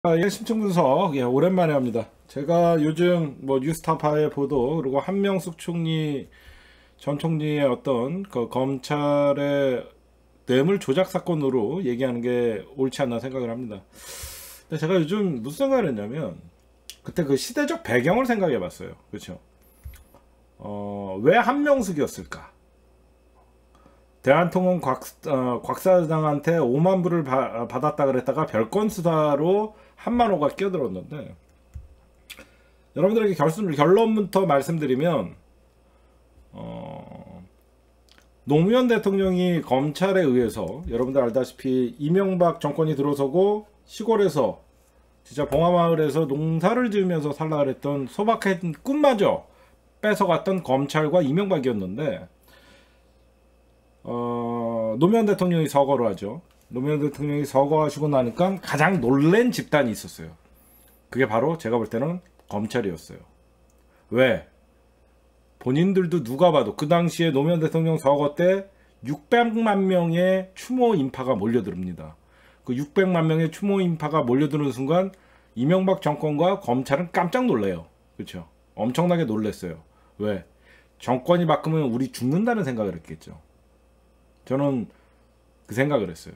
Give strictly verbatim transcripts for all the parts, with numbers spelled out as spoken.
아, 예, 심층 분석, 예, 오랜만에 합니다. 제가 요즘 뭐 뉴스타파의 보도, 그리고 한명숙 총리, 전 총리의 어떤 그 검찰의 뇌물 조작 사건으로 얘기하는 게 옳지 않나 생각을 합니다. 근데 제가 요즘 무슨 생각을 했냐면, 그때 그 시대적 배경을 생각해 봤어요. 그렇죠? 어, 왜 한명숙이었을까? 대한통운 곽, 어, 곽 사장한테 오만 불을 바, 받았다 그랬다가 별건 수사로 한만호가 끼어들었는데, 여러분들에게 결론, 결론부터 말씀드리면, 어, 노무현 대통령이 검찰에 의해서 여러분들 알다시피 이명박 정권이 들어서고 시골에서 진짜 봉화마을에서 농사를 지으면서 살라 그랬던 소박한 꿈마저 뺏어갔던 검찰과 이명박이었는데, 어, 노무현 대통령이 서거를 하죠. 노무현 대통령이 서거하시고 나니까 가장 놀란 집단이 있었어요. 그게 바로 제가 볼 때는 검찰이었어요. 왜? 본인들도 누가 봐도 그 당시에 노무현 대통령 서거 때 육백만 명의 추모 인파가 몰려듭니다. 그 육백만 명의 추모 인파가 몰려드는 순간 이명박 정권과 검찰은 깜짝 놀래요. 그렇죠? 엄청나게 놀랐어요. 왜? 정권이 바뀌면 우리 죽는다는 생각을 했겠죠. 저는 그 생각을 했어요.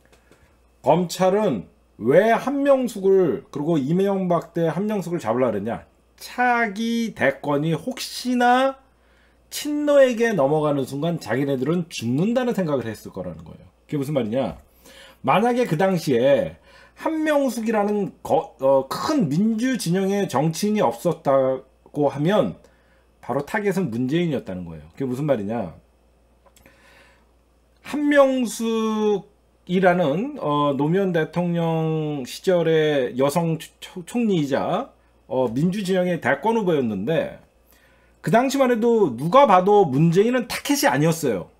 검찰은 왜 한명숙을, 그리고 이명박 때 한명숙을 잡으려고 그랬냐? 차기 대권이 혹시나 친노에게 넘어가는 순간 자기네들은 죽는다는 생각을 했을 거라는 거예요. 그게 무슨 말이냐? 만약에 그 당시에 한명숙이라는 거, 어, 큰 민주 진영의 정치인이 없었다고 하면 바로 타겟은 문재인이었다는 거예요. 그게 무슨 말이냐? 한명숙이라는 어, 노무현 대통령 시절의 여성 총리이자 어, 민주진영의 대권 후보였는데, 그 당시만 해도 누가 봐도 문재인은 타켓이 아니었어요.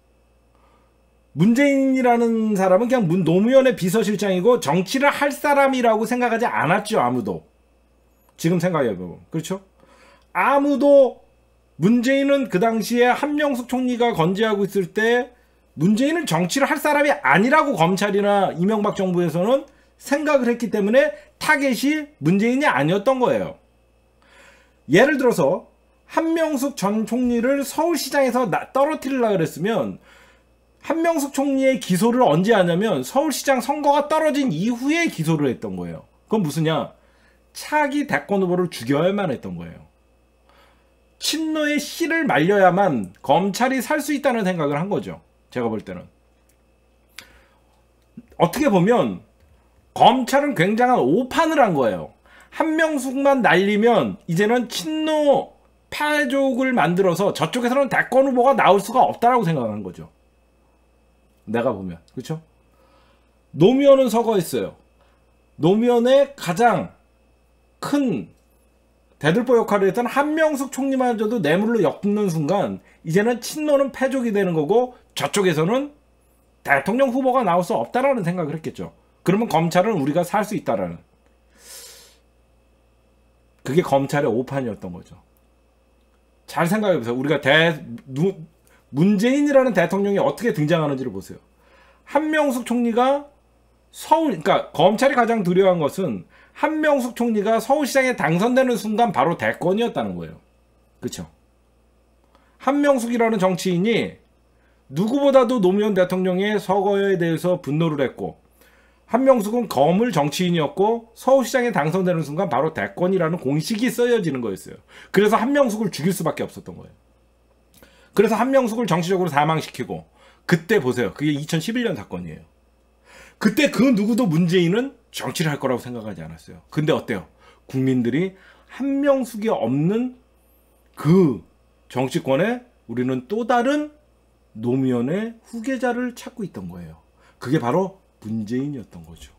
문재인이라는 사람은 그냥 문, 노무현의 비서실장이고 정치를 할 사람이라고 생각하지 않았죠. 아무도. 지금 생각해보면. 그렇죠? 아무도. 문재인은 그 당시에 한명숙 총리가 건재하고 있을 때 문재인은 정치를 할 사람이 아니라고 검찰이나 이명박 정부에서는 생각을 했기 때문에 타겟이 문재인이 아니었던 거예요. 예를 들어서 한명숙 전 총리를 서울시장에서 떨어뜨리려고 그랬으면 한명숙 총리의 기소를 언제 하냐면 서울시장 선거가 떨어진 이후에 기소를 했던 거예요. 그건 무슨냐? 차기 대권 후보를 죽여야만 했던 거예요. 친노의 씨를 말려야만 검찰이 살 수 있다는 생각을 한 거죠. 제가 볼 때는. 어떻게 보면 검찰은 굉장한 오판을 한 거예요. 한명숙만 날리면 이제는 친노 패족을 만들어서 저쪽에서는 대권 후보가 나올 수가 없다라고 생각하는 거죠. 내가 보면. 그렇죠? 노무현은 서거했어요. 노무현의 가장 큰 대들보 역할을 했던 한명숙 총리마저도 뇌물로 엮는 순간 이제는 친노는 패족이 되는 거고 저쪽에서는 대통령 후보가 나올 수 없다라는 생각을 했겠죠. 그러면 검찰은 우리가 살 수 있다라는, 그게 검찰의 오판이었던 거죠. 잘 생각해보세요. 우리가 대 누, 문재인이라는 대통령이 어떻게 등장하는지를 보세요. 한명숙 총리가 서울, 그러니까 검찰이 가장 두려워한 것은 한명숙 총리가 서울시장에 당선되는 순간 바로 대권이었다는 거예요. 그렇죠? 한명숙이라는 정치인이 누구보다도 노무현 대통령의 서거에 대해서 분노를 했고, 한명숙은 거물 정치인이었고 서울시장에 당선되는 순간 바로 대권이라는 공식이 쓰여지는 거였어요. 그래서 한명숙을 죽일 수밖에 없었던 거예요. 그래서 한명숙을 정치적으로 사망시키고, 그때 보세요. 그게 이천십일 년 사건이에요. 그때 그 누구도 문재인은 정치를 할 거라고 생각하지 않았어요. 근데 어때요? 국민들이 한명숙이 없는 그 정치권에 우리는 또 다른 노무현의 후계자를 찾고 있던 거예요. 그게 바로 문재인이었던 거죠.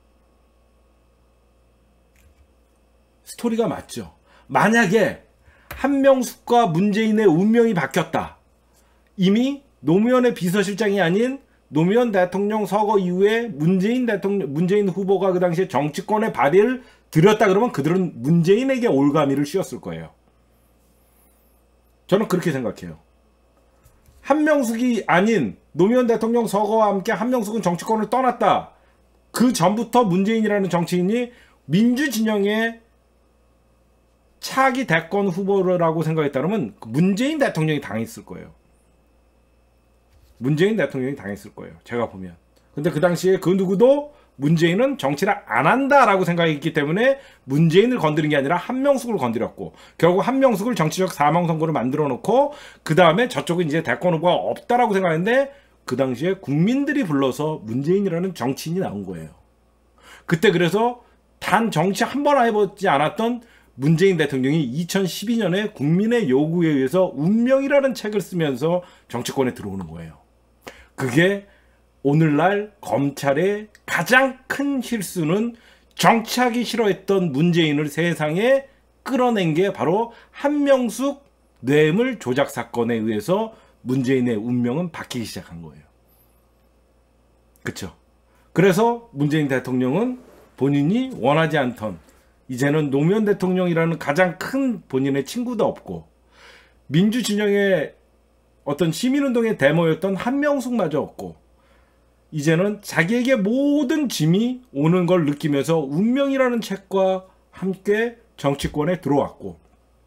스토리가 맞죠? 만약에 한명숙과 문재인의 운명이 바뀌었다. 이미 노무현의 비서실장이 아닌 노무현 대통령 서거 이후에 문재인 대통령, 문재인 후보가 그 당시에 정치권의 발의를 들였다 그러면 그들은 문재인에게 올가미를 씌웠을 거예요. 저는 그렇게 생각해요. 한명숙이 아닌 노무현 대통령 서거와 함께 한명숙은 정치권을 떠났다. 그 전부터 문재인이라는 정치인이 민주 진영의 차기 대권 후보라고 생각했다면 문재인 대통령이 당했을 거예요. 문재인 대통령이 당했을 거예요. 제가 보면. 근데 그 당시에 그 누구도 문재인은 정치를 안 한다라고 생각했기 때문에 문재인을 건드린 게 아니라 한명숙을 건드렸고, 결국 한명숙을 정치적 사망 선고를 만들어 놓고 그 다음에 저쪽은 이제 대권 후보가 없다라고 생각했는데 그 당시에 국민들이 불러서 문재인이라는 정치인이 나온 거예요. 그때 그래서 단 정치 한 번 해보지 않았던 문재인 대통령이 이천십이 년에 국민의 요구에 의해서 운명이라는 책을 쓰면서 정치권에 들어오는 거예요. 그게 오늘날 검찰의 가장 큰 실수는 정치하기 싫어했던 문재인을 세상에 끌어낸 게 바로 한명숙 뇌물 조작 사건에 의해서 문재인의 운명은 바뀌기 시작한 거예요. 그쵸? 그래서 문재인 대통령은 본인이 원하지 않던, 이제는 노무현 대통령이라는 가장 큰 본인의 친구도 없고 민주진영의 어떤 시민운동의 데모였던 한명숙마저 없고, 이제는 자기에게 모든 짐이 오는 걸 느끼면서 운명이라는 책과 함께 정치권에 들어왔고,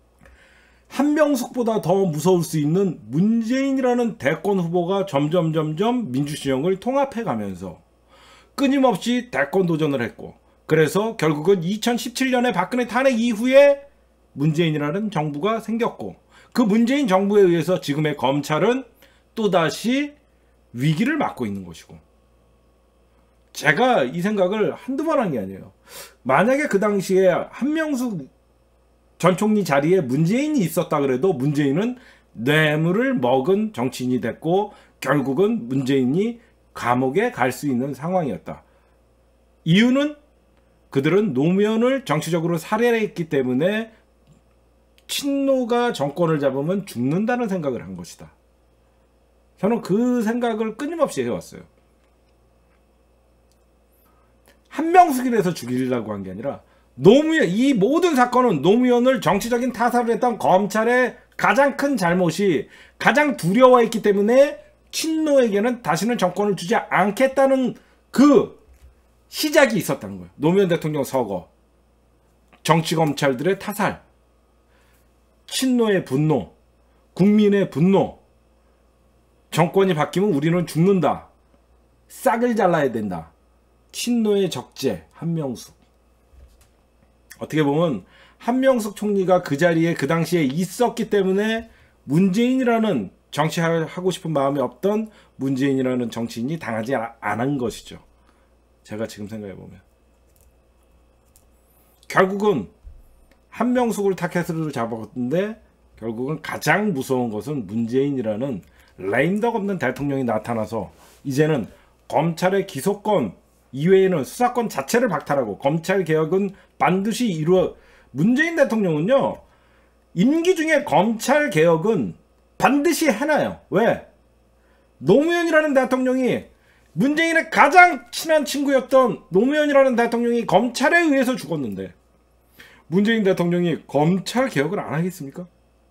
한명숙보다 더 무서울 수 있는 문재인이라는 대권 후보가 점점 점점 민주진영을 통합해 가면서 끊임없이 대권 도전을 했고, 그래서 결국은 이천십칠 년에 박근혜 탄핵 이후에 문재인이라는 정부가 생겼고, 그 문재인 정부에 의해서 지금의 검찰은 또다시 위기를 맞고 있는 것이고, 제가 이 생각을 한두 번 한 게 아니에요. 만약에 그 당시에 한명숙 전 총리 자리에 문재인이 있었다 그래도 문재인은 뇌물을 먹은 정치인이 됐고 결국은 문재인이 감옥에 갈 수 있는 상황이었다. 이유는 그들은 노무현을 정치적으로 살해했기 때문에 친노가 정권을 잡으면 죽는다는 생각을 한 것이다. 저는 그 생각을 끊임없이 해왔어요. 한명숙이라서 죽이려고 한 게 아니라 노무현, 이 모든 사건은 노무현을 정치적인 타살을 했던 검찰의 가장 큰 잘못이 가장 두려워했기 때문에 친노에게는 다시는 정권을 주지 않겠다는 그 시작이 있었다는 거예요. 노무현 대통령 서거, 정치검찰들의 타살, 친노의 분노, 국민의 분노, 정권이 바뀌면 우리는 죽는다, 싹을 잘라야 된다, 친노의 적재, 한명숙. 어떻게 보면 한명숙 총리가 그 자리에 그 당시에 있었기 때문에 문재인이라는 정치하고 싶은 마음이 없던 문재인이라는 정치인이 당하지 않은 것이죠. 제가 지금 생각해보면. 결국은 한명숙을 타겟으로 잡았는데 결국은 가장 무서운 것은 문재인이라는 레임덕 없는 대통령이 나타나서 이제는 검찰의 기소권 이외에는 수사권 자체를 박탈하고 검찰개혁은 반드시 이루어, 문재인 대통령은요 임기 중에 검찰개혁은 반드시 해놔요. 왜? 노무현이라는 대통령이, 문재인의 가장 친한 친구였던 노무현이라는 대통령이 검찰에 의해서 죽었는데 문재인 대통령이 검찰개혁을 안 하겠습니까?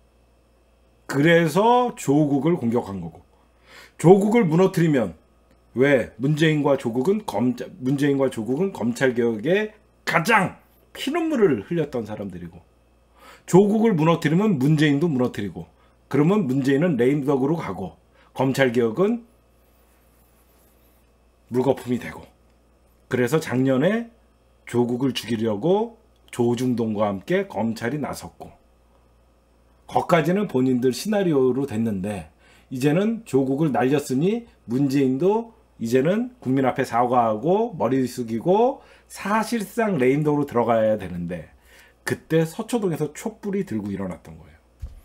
그래서 조국을 공격한 거고, 조국을 무너뜨리면, 왜? 문재인과 조국은 검찰, 문재인과 조국은 검찰개혁에 가장 피눈물을 흘렸던 사람들이고, 조국을 무너뜨리면 문재인도 무너뜨리고, 그러면 문재인은 레임덕으로 가고 검찰개혁은 물거품이 되고, 그래서 작년에 조국을 죽이려고 조중동과 함께 검찰이 나섰고, 거기까지는 본인들 시나리오로 됐는데 이제는 조국을 날렸으니 문재인도 이제는 국민 앞에 사과하고 머리 숙이고 사실상 레임덕으로 들어가야 되는데, 그때 서초동에서 촛불이 들고 일어났던 거예요.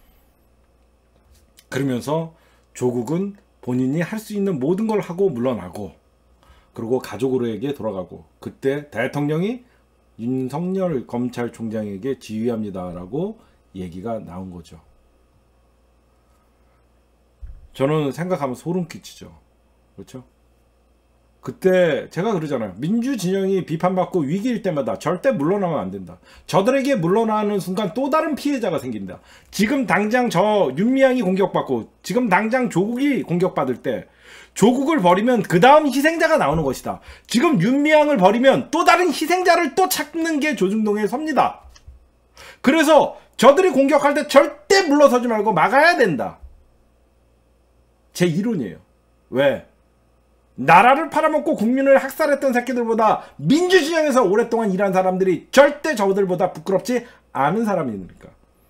그러면서 조국은 본인이 할 수 있는 모든 걸 하고 물러나고, 그리고 가족으로에게 돌아가고, 그때 대통령이 윤석열 검찰총장에게 지휘합니다라고 얘기가 나온 거죠. 저는 생각하면 소름 끼치죠. 그렇죠? 그때 제가 그러잖아요. 민주 진영이 비판받고 위기일 때마다 절대 물러나면 안 된다. 저들에게 물러나는 순간 또 다른 피해자가 생긴다. 지금 당장 저 윤미향이 공격받고 지금 당장 조국이 공격받을 때 조국을 버리면 그 다음 희생자가 나오는 것이다. 지금 윤미향을 버리면 또 다른 희생자를 또 찾는 게 조중동의 섭니다. 그래서 저들이 공격할 때 절대 물러서지 말고 막아야 된다. 제 이론이에요. 왜? 나라를 팔아먹고 국민을 학살했던 새끼들보다 민주진영에서 오랫동안 일한 사람들이 절대 저들보다 부끄럽지 않은 사람이니까.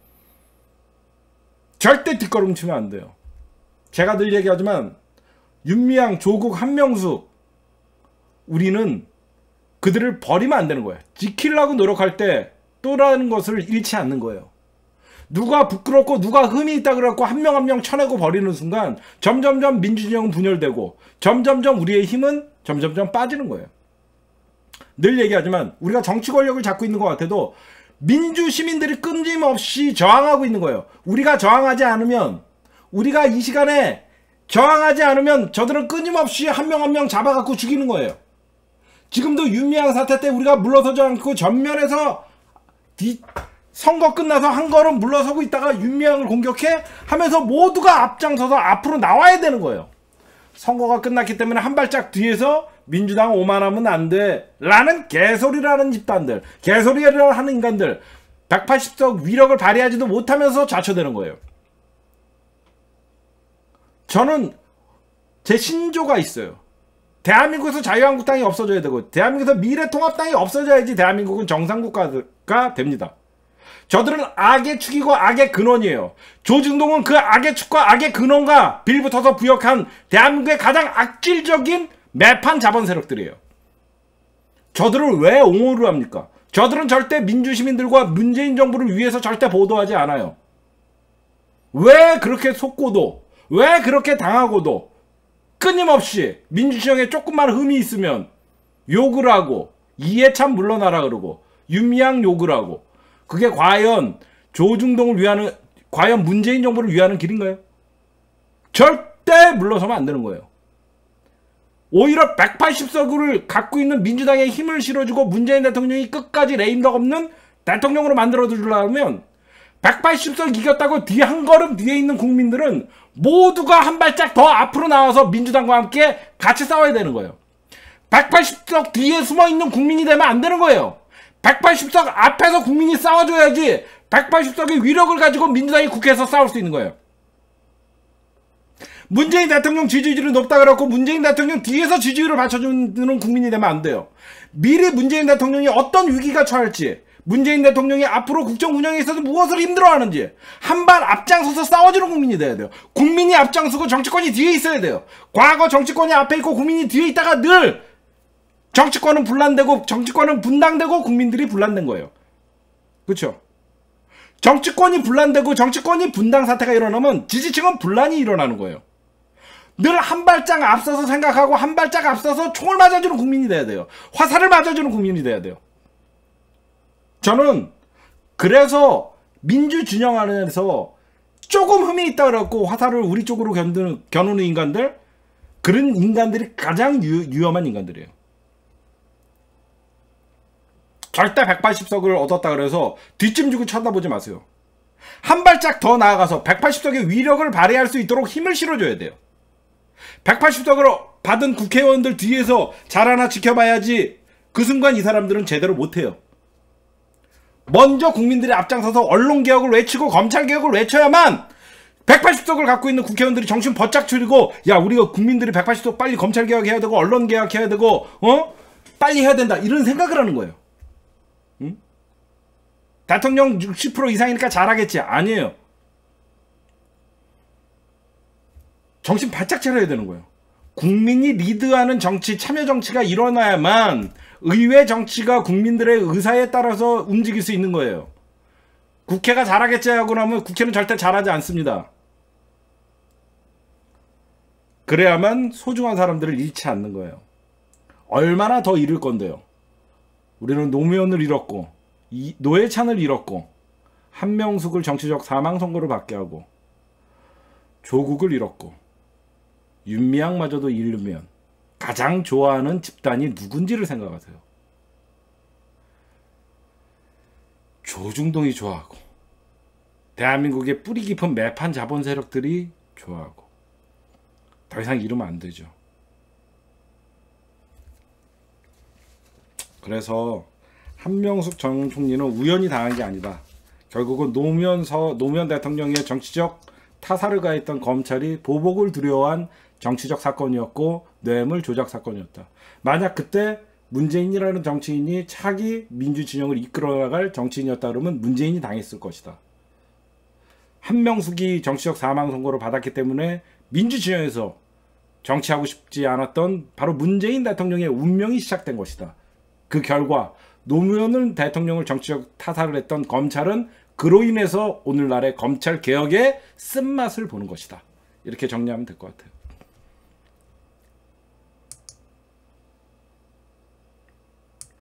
절대 뒷걸음 치면 안 돼요. 제가 늘 얘기하지만 윤미향, 조국, 한명수 우리는 그들을 버리면 안 되는 거예요. 지키려고 노력할 때 또라는 것을 잃지 않는 거예요. 누가 부끄럽고 누가 흠이 있다 그래갖고 한 명 한 명 쳐내고 버리는 순간 점점점 민주진영은 분열되고 점점점 우리의 힘은 점점점 빠지는 거예요. 늘 얘기하지만 우리가 정치 권력을 잡고 있는 것 같아도 민주 시민들이 끊임없이 저항하고 있는 거예요. 우리가 저항하지 않으면 우리가 이 시간에 저항하지 않으면 저들은 끊임없이 한 명 한 명 잡아갖고 죽이는 거예요. 지금도 윤미향 사태 때 우리가 물러서지 않고 전면에서 뒤 선거 끝나서 한 걸음 물러서고 있다가 윤미향을 공격해 하면서 모두가 앞장서서 앞으로 나와야 되는 거예요. 선거가 끝났기 때문에 한 발짝 뒤에서 민주당 오만하면 안 돼 라는 개소리라는 집단들, 개소리를 하는 인간들, 백팔십 석 위력을 발휘하지도 못하면서 좌초되는 거예요. 저는 제 신조가 있어요. 대한민국에서 자유한국당이 없어져야 되고 대한민국에서 미래통합당이 없어져야지 대한민국은 정상국가가 됩니다. 저들은 악의 축이고 악의 근원이에요. 조중동은 그 악의 축과 악의 근원과 빌붙어서 부역한 대한민국의 가장 악질적인 매판 자본 세력들이에요. 저들을 왜 옹호를 합니까? 저들은 절대 민주시민들과 문재인 정부를 위해서 절대 보도하지 않아요. 왜 그렇게 속고도, 왜 그렇게 당하고도 끊임없이 민주진영에 조금만 흠이 있으면 욕을 하고 이해찬 물러나라 그러고 윤미향 욕을 하고, 그게 과연 조중동을 위하는, 과연 문재인 정부를 위하는 길인가요? 절대 물러서면 안 되는 거예요. 오히려 백팔십 석을 갖고 있는 민주당에 힘을 실어주고 문재인 대통령이 끝까지 레임덕 없는 대통령으로 만들어주려면 백팔십 석 이겼다고 뒤 한 걸음 뒤에 있는 국민들은 모두가 한 발짝 더 앞으로 나와서 민주당과 함께 같이 싸워야 되는 거예요. 백팔십 석 뒤에 숨어있는 국민이 되면 안 되는 거예요. 백팔십 석 앞에서 국민이 싸워줘야지 백팔십 석의 위력을 가지고 민주당이 국회에서 싸울 수 있는 거예요. 문재인 대통령 지지율이 높다 그래갖고 문재인 대통령 뒤에서 지지율을 받쳐주는 국민이 되면 안 돼요. 미리 문재인 대통령이 어떤 위기가 처할지, 문재인 대통령이 앞으로 국정 운영에 있어서 무엇을 힘들어하는지 한 발 앞장서서 싸워주는 국민이 돼야 돼요. 국민이 앞장서고 정치권이 뒤에 있어야 돼요. 과거 정치권이 앞에 있고 국민이 뒤에 있다가 늘 정치권은 분란되고 정치권은 분당되고 국민들이 분란된 거예요. 그렇죠? 정치권이 분란되고 정치권이 분당 사태가 일어나면 지지층은 분란이 일어나는 거예요. 늘 한 발짝 앞서서 생각하고 한 발짝 앞서서 총을 맞아주는 국민이 돼야 돼요. 화살을 맞아주는 국민이 돼야 돼요. 저는 그래서 민주진영 안에서 조금 흠이 있다 그래갖고 화살을 우리 쪽으로 겨누는, 겨누는 인간들, 그런 인간들이 가장 유, 위험한 인간들이에요. 절대 백팔십 석을 얻었다 그래서 뒷짐지고 쳐다보지 마세요. 한 발짝 더 나아가서 백팔십 석의 위력을 발휘할 수 있도록 힘을 실어줘야 돼요. 백팔십 석을 받은 국회의원들 뒤에서 잘 하나 지켜봐야지 그 순간 이 사람들은 제대로 못해요. 먼저 국민들이 앞장서서 언론개혁을 외치고 검찰개혁을 외쳐야만 백팔십 석을 갖고 있는 국회의원들이 정신 버짝 차리고, 야, 우리가 국민들이 백팔십 석 빨리 검찰개혁해야 되고 언론개혁해야 되고 어? 빨리 해야 된다, 이런 생각을 하는 거예요. 응? 대통령 육십 퍼센트 이상이니까 잘하겠지. 아니에요. 정신 바짝 차려야 되는 거예요. 국민이 리드하는 정치, 참여 정치가 일어나야만 의회 정치가 국민들의 의사에 따라서 움직일 수 있는 거예요. 국회가 잘하겠지 하고 나면 국회는 절대 잘하지 않습니다. 그래야만 소중한 사람들을 잃지 않는 거예요. 얼마나 더 잃을 건데요. 우리는 노무현을 잃었고 이, 노회찬을 잃었고 한명숙을 정치적 사망 선고를 받게 하고 조국을 잃었고 윤미향마저도 잃으면 가장 좋아하는 집단이 누군지를 생각하세요. 조중동이 좋아하고 대한민국의 뿌리 깊은 매판 자본 세력들이 좋아하고 더 이상 이러면 안 되죠. 그래서 한명숙 전 총리는 우연히 당한 게 아니다. 결국은 노무현, 서, 노무현 대통령의 정치적 타사를 가했던 검찰이 보복을 두려워한 정치적 사건이었고 뇌물 조작 사건이었다. 만약 그때 문재인이라는 정치인이 차기 민주진영을 이끌어나갈 정치인이었다 그러면 문재인이 당했을 것이다. 한명숙이 정치적 사망 선고를 받았기 때문에 민주진영에서 정치하고 싶지 않았던 바로 문재인 대통령의 운명이 시작된 것이다. 그 결과 노무현 대통령을 정치적 타살을 했던 검찰은 그로 인해서 오늘날의 검찰 개혁의 쓴맛을 보는 것이다. 이렇게 정리하면 될 것 같아요.